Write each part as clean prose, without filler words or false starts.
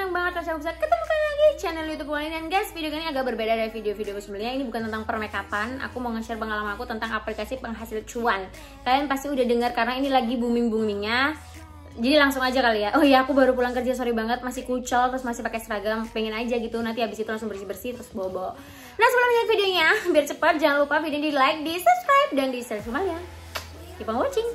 seneng banget rasanya bisa ketemu kalian lagi channel YouTube kalian. Dan guys, video kali ini agak berbeda dari video-video sebelumnya. Ini bukan tentang permakeupan, aku mau nge-share pengalaman aku tentang aplikasi penghasil cuan. Kalian pasti udah dengar karena ini lagi booming-boomingnya. Jadi langsung aja kali ya. Oh iya, aku baru pulang kerja, sorry banget, masih kucel, terus masih pakai seragam, pengen aja gitu. Nanti habis itu langsung bersih-bersih terus bobo. Nah, sebelum lihat videonya, biar cepat jangan lupa video ini di like, di subscribe, dan di share semuanya. Keep on watching.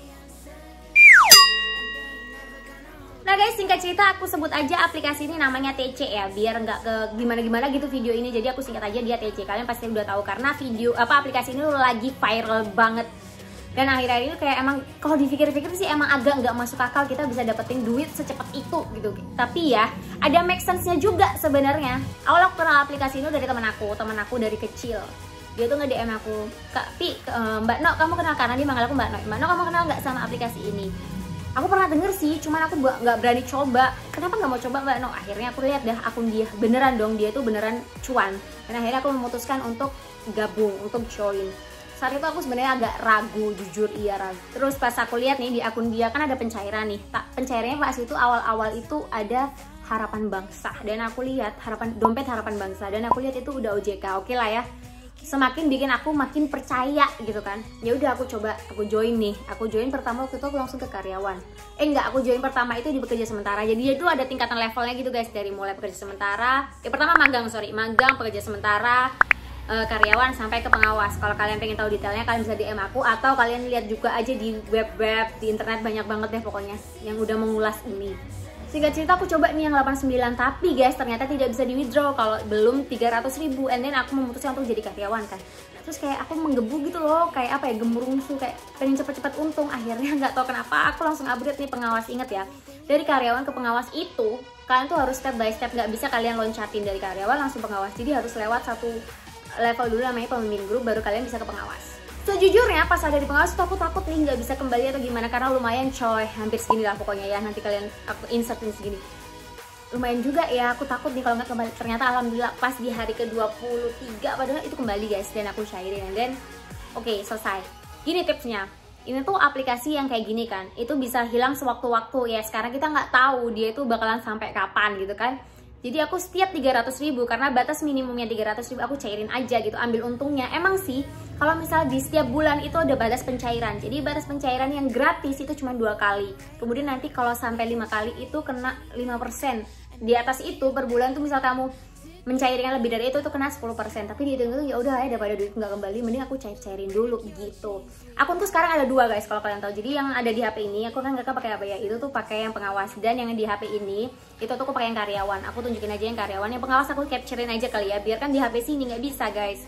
Nah guys, singkat cerita aku sebut aja aplikasi ini namanya TC ya, biar nggak ke gimana-gimana gitu video ini. Jadi aku singkat aja dia TC. Kalian pasti udah tahu karena aplikasi ini lagi viral banget. Dan akhir-akhir ini kayak emang kalau dipikir-pikir sih emang agak nggak masuk akal kita bisa dapetin duit secepat itu gitu. Tapi ya ada make sense-nya juga sebenarnya. Awal aku kenal aplikasi ini dari teman aku dari kecil. Dia tuh nge-DM aku, "Kak Pi, Mbak Nok, kamu kenal?" Karena dia manggil aku Mbak Nok. "Mbak Nok, kamu kenal nggak sama aplikasi ini?" Aku pernah denger sih, cuman aku nggak berani coba. Kenapa nggak mau coba Mbak Nok? Akhirnya aku lihat dah akun dia, beneran dong, dia tuh beneran cuan. Dan akhirnya aku memutuskan untuk gabung, untuk join. Saat itu aku sebenarnya agak ragu, jujur iya ragu. Terus pas aku lihat nih di akun dia kan ada pencairan nih. Pencairannya pas itu awal-awal itu ada Harapan Bangsa. Dan aku lihat dompet Harapan Bangsa. Dan aku lihat itu udah OJK, oke lah ya. Semakin bikin aku makin percaya gitu kan. Ya udah aku coba, aku join nih. Aku join pertama waktu itu aku langsung ke karyawan. Aku join pertama itu di bekerja sementara. Jadi dia tuh ada tingkatan levelnya gitu guys, dari mulai pekerja sementara. Pertama magang, pekerja sementara, karyawan sampai ke pengawas. Kalau kalian pengen tahu detailnya kalian bisa DM aku atau kalian lihat juga aja di web-web, di internet banyak banget deh pokoknya yang udah mengulas ini. Singkat cerita aku coba nih yang 89, tapi guys ternyata tidak bisa di withdraw kalau belum 300.000. And then aku memutuskan untuk jadi karyawan kan. Terus kayak aku menggebu gitu loh, kayak apa ya, gemuruh kayak pengen cepet-cepet untung. Akhirnya nggak tahu kenapa aku langsung upgrade nih pengawas. Ingat ya, dari karyawan ke pengawas itu kalian tuh harus step by step, nggak bisa kalian loncatin dari karyawan langsung pengawas. Jadi harus lewat satu level dulu namanya pemimpin grup, baru kalian bisa ke pengawas. Sejujurnya pas ada di pengawas tuh aku takut nih nggak bisa kembali atau gimana, karena lumayan coy, hampir segini lah pokoknya ya. Nanti kalian aku insertin segini, lumayan juga ya. Aku takut nih kalau nggak kembali. Ternyata alhamdulillah pas di hari ke-23 padahal itu kembali guys, dan aku cairin. Dan oke, selesai. Gini tipsnya, ini tuh aplikasi yang kayak gini kan, itu bisa hilang sewaktu-waktu ya. Sekarang kita nggak tahu dia itu bakalan sampai kapan gitu kan. Jadi aku setiap 300.000, karena batas minimumnya 300.000, aku cairin aja gitu, ambil untungnya. Emang sih kalau misalnya di setiap bulan itu ada batas pencairan. Jadi batas pencairan yang gratis itu cuma 2 kali. Kemudian nanti kalau sampai 5 kali itu kena 5%. Di atas itu per bulan tuh misal kamu mencairkan lebih dari itu tuh kena 10%. Tapi dihitung-hitung ya udah ya, daripada duit nggak kembali mending aku cairin dulu gitu. Akun tuh sekarang ada 2 guys kalau kalian tahu. Jadi yang ada di HP ini aku kan nggak pakai apa ya, itu tuh pakai yang pengawas. Dan yang di HP ini itu tuh aku pakai yang karyawan. Aku tunjukin aja yang karyawan, yang pengawas aku capturein aja kali ya, biar kan di HP sini nggak bisa guys.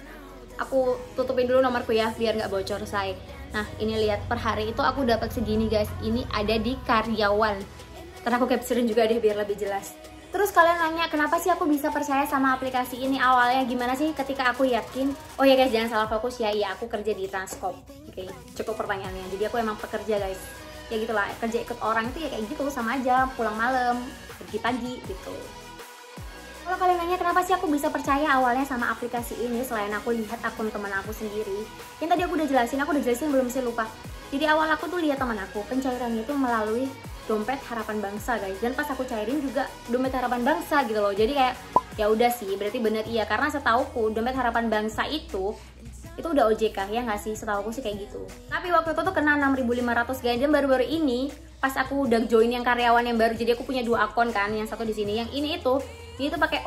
Aku tutupin dulu nomorku ya biar nggak bocor say. Nah ini lihat per hari itu aku dapat segini guys. Ini ada di karyawan. Karena aku capturein juga deh biar lebih jelas. Terus kalian nanya kenapa sih aku bisa percaya sama aplikasi ini, awalnya gimana sih ketika aku yakin. Oh ya guys, jangan salah fokus ya, iya aku kerja di Transkop. Oke, cukup pertanyaannya. Jadi aku emang pekerja guys. Ya gitulah, kerja ikut orang itu ya kayak gitu, sama aja, pulang malam, pergi pagi gitu. Kalau kalian nanya kenapa sih aku bisa percaya awalnya sama aplikasi ini, selain aku lihat akun teman aku sendiri. Yang tadi aku udah jelasin belum sih lupa. Jadi awal aku tuh lihat teman aku, pencairannya itu melalui dompet Harapan Bangsa guys. Dan pas aku cairin juga dompet Harapan Bangsa gitu loh. Jadi kayak ya udah sih, berarti bener iya, karena setauku dompet Harapan Bangsa itu udah OJK ya nggak sih, setauku sih kayak gitu. Tapi waktu itu tuh kena 6.500 guys. Dan baru-baru ini pas aku udah join yang karyawan yang baru, jadi aku punya 2 akun kan, yang satu di sini, yang ini itu dia tuh pakai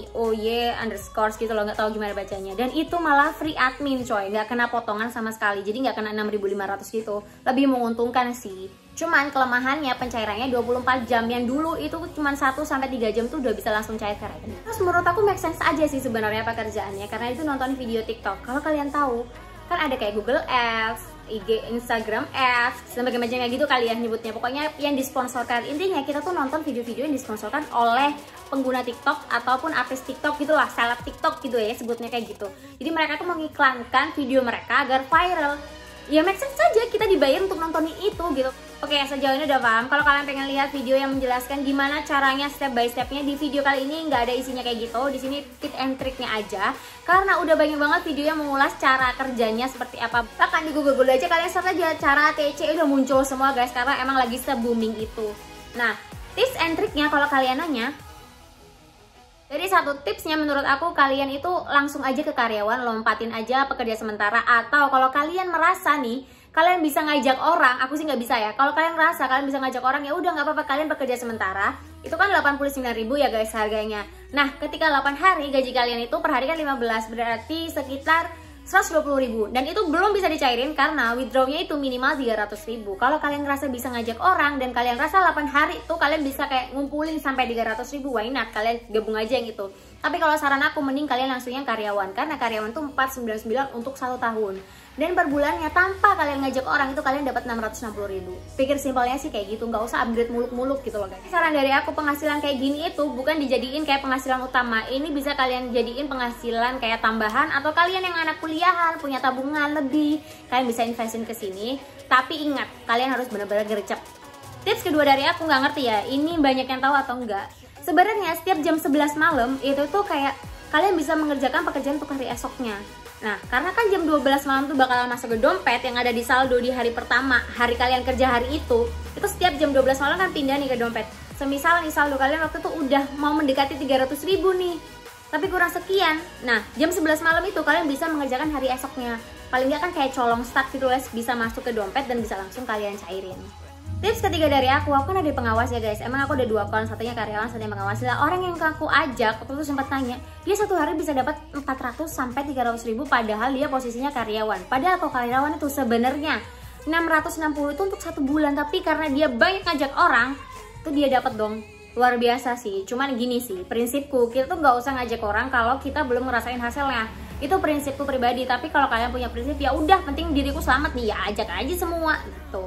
OY underscore gitu loh, nggak tahu gimana bacanya. Dan itu malah free admin coy, nggak kena potongan sama sekali, jadi nggak kena 6.500 gitu. Lebih menguntungkan sih. Cuman kelemahannya pencairannya 24 jam, yang dulu itu cuma 1-3 jam tuh udah bisa langsung cair ke rekening. Terus menurut aku make sense aja sih sebenarnya pekerjaannya, karena itu nonton video TikTok. Kalau kalian tahu kan ada kayak Google Ads, IG, Instagram Ads, dan macam kayak gitu kalian nyebutnya. Pokoknya yang disponsorkan. Intinya kita tuh nonton video-video yang disponsorkan oleh pengguna TikTok ataupun artis TikTok gitulah, seleb TikTok gitu ya sebutnya kayak gitu. Jadi mereka tuh mengiklankan video mereka agar viral. Ya make sense saja kita dibayar untuk nontonin itu gitu. Oke, sejauh ini udah paham. Kalau kalian pengen lihat video yang menjelaskan gimana caranya step by stepnya, di video kali ini nggak ada isinya kayak gitu. Di sini tip and triknya aja, karena udah banyak banget video yang mengulas cara kerjanya seperti apa. Bahkan di Google aja kalian search aja cara TC udah muncul semua guys, karena emang lagi se-booming itu. Nah, Tips and triknya kalau kalian nanya, jadi satu tipsnya menurut aku, kalian itu langsung aja ke karyawan, lompatin aja pekerja sementara. Atau kalau kalian merasa nih kalian bisa ngajak orang, aku sih nggak bisa ya. Kalau kalian merasa kalian bisa ngajak orang, ya udah nggak apa-apa, kalian bekerja sementara. Itu kan 89.000 ya guys harganya. Nah, ketika 8 hari gaji kalian itu per hari kan 15, berarti sekitar 120.000. Dan itu belum bisa dicairin karena withdrawnya itu minimal 300.000. Kalau kalian ngerasa bisa ngajak orang dan kalian rasa 8 hari itu kalian bisa kayak ngumpulin sampai 300.000, why not? Kalian gabung aja yang itu. Tapi kalau saran aku, mending kalian langsungnya karyawan, karena karyawan tuh 499 untuk 1 tahun. Dan per bulannya tanpa kalian ngajak orang itu kalian dapat 660.000. Pikir simpelnya sih kayak gitu, nggak usah upgrade muluk-muluk gitu loh guys. Saran dari aku, penghasilan kayak gini itu bukan dijadiin kayak penghasilan utama. Ini bisa kalian jadiin penghasilan kayak tambahan, atau kalian yang anak kuliahan punya tabungan lebih, kalian bisa investin ke sini. Tapi ingat, kalian harus benar-benar gercep. Tips kedua dari aku, nggak ngerti ya, ini banyak yang tahu atau enggak. Sebenarnya setiap jam 11 malam itu tuh kayak kalian bisa mengerjakan pekerjaan untuk hari esoknya. Nah, karena kan jam 12 malam tuh bakalan masuk ke dompet yang ada di saldo di hari pertama, hari kalian kerja hari itu setiap jam 12 malam kan pindah nih ke dompet. Semisal nih saldo kalian waktu itu udah mau mendekati 300.000 nih, tapi kurang sekian. Nah, jam 11 malam itu kalian bisa mengerjakan hari esoknya. Paling nggak kan kayak colong start gitu guys, bisa masuk ke dompet dan bisa langsung kalian cairin. Tips ketiga dari aku kan ada pengawas ya guys. Emang aku ada 2 akun, satunya karyawan, satunya pengawas. Lah, orang yang aku ajak waktu itu sempat tanya, dia satu hari bisa dapat 400 sampai 300.000 padahal dia posisinya karyawan. Padahal kalau karyawan itu sebenarnya 660 itu untuk 1 bulan, tapi karena dia banyak ngajak orang, itu dia dapat dong. Luar biasa sih. Cuman gini sih, prinsipku, kita tuh nggak usah ngajak orang kalau kita belum ngerasain hasilnya. Itu prinsipku pribadi. Tapi kalau kalian punya prinsip, ya udah, penting diriku selamat nih, ya ajak aja semua gitu.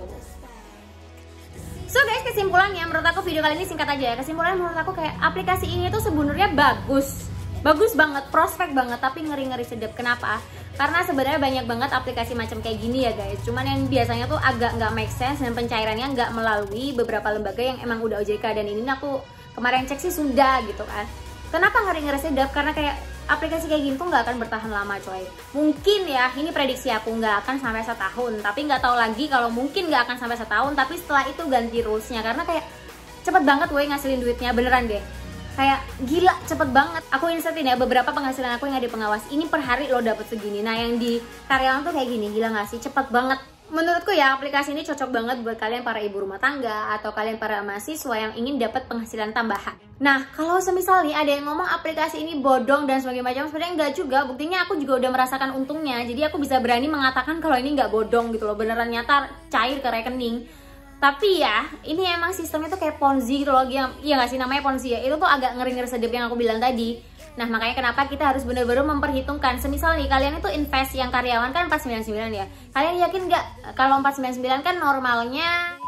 So guys, kesimpulannya menurut aku video kali ini singkat aja ya. Kesimpulannya menurut aku kayak aplikasi ini tuh sebenarnya bagus banget, prospek banget, tapi ngeri-ngeri sedap. Kenapa? Karena sebenarnya banyak banget aplikasi macam kayak gini ya guys. Cuman yang biasanya tuh agak nggak make sense dan pencairannya nggak melalui beberapa lembaga yang emang udah OJK, dan ini aku kemarin cek sih sudah gitu kan. Kenapa ngeri-ngeri sedap? Karena kayak aplikasi kayak gini tuh nggak akan bertahan lama coy. Mungkin ya, ini prediksi aku nggak akan sampai 1 tahun. Tapi nggak tahu lagi kalau mungkin nggak akan sampai 1 tahun. Tapi setelah itu ganti rulesnya, karena kayak cepet banget woi ngasilin duitnya, beneran deh. Kayak gila, cepet banget. Aku insertin ya beberapa penghasilan aku yang ada di pengawas. Ini per hari lo dapet segini. Nah yang di karyawan tuh kayak gini, gila nggak sih? Cepet banget. Menurutku ya aplikasi ini cocok banget buat kalian para ibu rumah tangga atau kalian para mahasiswa yang ingin dapat penghasilan tambahan. Nah, kalau semisal nih ada yang ngomong aplikasi ini bodong dan sebagainya macam, sebenarnya enggak juga. Buktinya aku juga udah merasakan untungnya. Jadi aku bisa berani mengatakan kalau ini nggak bodong gitu loh. Beneran nyata cair ke rekening. Tapi ya, ini emang sistemnya tuh kayak Ponzi gitu loh. Iya nggak sih, namanya Ponzi ya. Itu tuh agak ngeri-ngeri sedep yang aku bilang tadi. Nah makanya kenapa kita harus benar-benar memperhitungkan. Semisal nih kalian itu invest yang karyawan kan 499 ya. Kalian yakin nggak kalau 499 kan normalnya,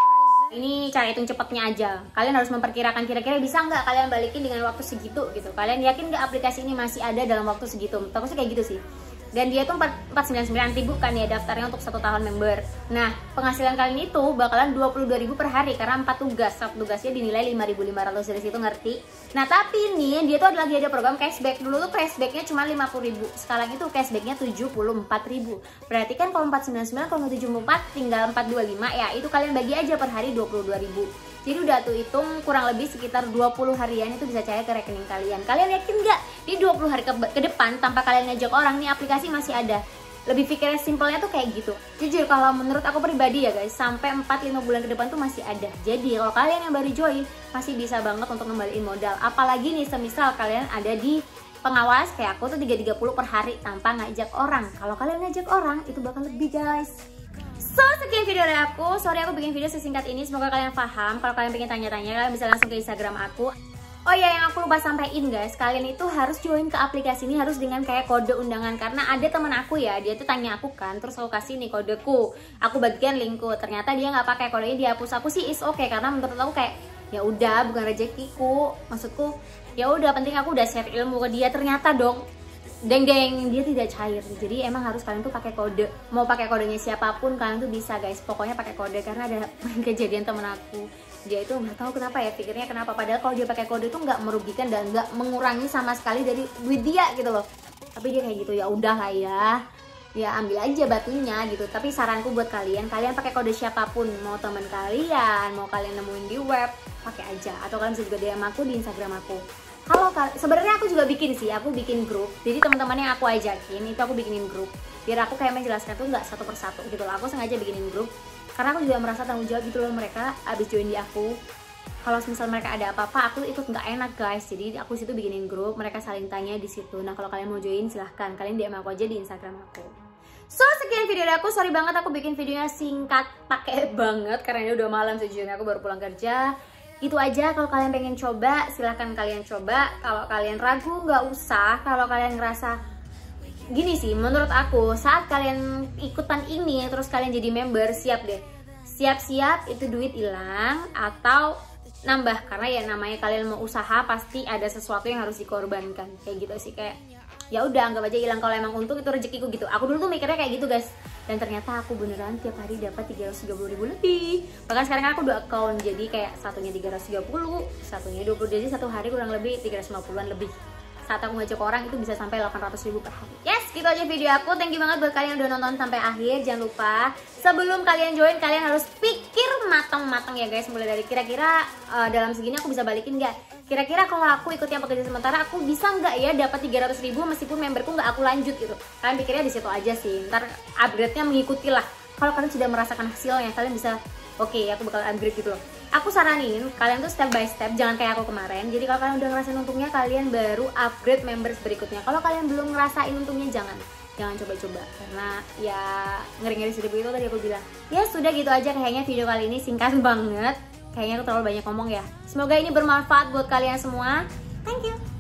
ini cara hitung cepatnya aja. Kalian harus memperkirakan kira-kira bisa nggak kalian balikin dengan waktu segitu gitu. Kalian yakin nggak aplikasi ini masih ada dalam waktu segitu? Aku sih kayak gitu sih. Dan dia tuh 499 nanti bukan ya daftarnya untuk 1 tahun member. Nah penghasilan kalian itu bakalan 22.000 per hari karena 4 tugas. Satu tugasnya dinilai 5.500, dari situ ngerti. Nah tapi ini dia tuh lagi ada program cashback. Dulu tuh cashbacknya cuma 50.000, sekarang itu cashbacknya 74.000. Berarti kan kalau 499 kalau 74 tinggal 425 ya. Itu kalian bagi aja per hari 22.000. Jadi udah tuh hitung kurang lebih sekitar 20 harian itu bisa cair ke rekening kalian. Kalian yakin nggak di 20 hari ke depan tanpa kalian ngajak orang nih aplikasi masih ada? Lebih pikirnya simpelnya tuh kayak gitu. Jujur kalau menurut aku pribadi ya guys, sampai 4-5 bulan ke depan tuh masih ada. Jadi kalau kalian yang baru join masih bisa banget untuk ngembaliin modal. Apalagi nih semisal kalian ada di pengawas kayak aku tuh 330 per hari tanpa ngajak orang. Kalau kalian ngajak orang itu bakal lebih guys. So, sekian video dari aku. Sorry aku bikin video sesingkat ini. Semoga kalian paham. Kalau kalian pengen tanya-tanya, kalian bisa langsung ke Instagram aku. Oh ya, yang aku lupa sampaikan guys, kalian itu harus join ke aplikasi ini harus dengan kayak kode undangan. Karena ada teman aku ya, dia tuh tanya aku kan, terus aku kasih nih kodeku, aku bagian linkku. Ternyata dia nggak pakai kodenya, dihapus. Aku sih is okay, karena menurut aku kayak ya udah bukan rezekiku. Maksudku ya udah, penting aku udah share ilmu ke dia. Ternyata dong deng dia tidak cair. Jadi emang harus kalian tuh pakai kode. Mau pakai kodenya siapapun kalian tuh bisa guys. Pokoknya pakai kode, karena ada kejadian temen aku. Dia itu nggak tahu kenapa ya, pikirnya kenapa. Padahal kalau dia pakai kode itu nggak merugikan dan nggak mengurangi sama sekali dari duit dia gitu loh. Tapi dia kayak gitu, ya udah lah ya ambil aja batunya gitu. Tapi saranku buat kalian pakai kode siapapun, mau teman kalian, mau kalian nemuin di web, pakai aja. Atau kalian bisa juga DM aku di Instagram aku. Kalau sebenarnya aku juga bikin sih, aku bikin grup. Jadi teman-teman yang aku ajakin itu aku bikinin grup. Biar aku kayak menjelaskan tuh nggak satu persatu gitu loh. Aku sengaja bikinin grup karena aku juga merasa tanggung jawab gitu loh, mereka abis join di aku. Kalau misal mereka ada apa-apa, aku ikut nggak enak guys. Jadi aku situ bikinin grup, mereka saling tanya di situ. Nah kalau kalian mau join silahkan, kalian DM aku aja di Instagram aku. So sekian video dari aku, sorry banget aku bikin videonya singkat, pakai banget karena ini udah malam sejujurnya, aku baru pulang kerja. Itu aja, kalau kalian pengen coba silahkan kalian coba. Kalau kalian ragu nggak usah. Kalau kalian ngerasa gini sih, menurut aku saat kalian ikutan ini terus kalian jadi member, siap deh, siap-siap itu duit hilang atau nambah, karena ya namanya kalian mau usaha pasti ada sesuatu yang harus dikorbankan kayak gitu sih. Kayak ya udah anggap aja hilang, kalau emang untung itu rezekiku gitu. Aku dulu tuh mikirnya kayak gitu guys, dan ternyata aku beneran tiap hari dapat 330.000 lebih. Bahkan sekarang kan aku 2 account, jadi kayak satunya 330, satunya 20, jadi satu hari kurang lebih 350-an lebih. Saat aku ngajak orang itu bisa sampai 800.000 per hari. Yes, gitu aja video aku. Thank you banget buat kalian yang udah nonton sampai akhir. Jangan lupa sebelum kalian join kalian harus pikir matang-matang ya guys. Mulai dari kira-kira dalam segini aku bisa balikin nggak? Kira-kira kalau aku ikut yang pekerja sementara aku bisa nggak ya dapat 300.000 meskipun memberku nggak aku lanjut gitu. Kalian pikirnya di situ aja sih. Ntar upgrade-nya mengikuti lah. Kalau kalian sudah merasakan hasilnya, kalian bisa oke, aku bakal upgrade gitu loh. Aku saranin kalian tuh step by step, jangan kayak aku kemarin. Jadi kalau kalian udah ngerasain untungnya, kalian baru upgrade members berikutnya. Kalau kalian belum ngerasain untungnya, jangan coba-coba, karena ya ngeri-ngeri seribu itu tadi aku bilang. Ya sudah gitu aja kayaknya video kali ini, singkat banget. Kayaknya aku terlalu banyak ngomong ya. Semoga ini bermanfaat buat kalian semua. Thank you.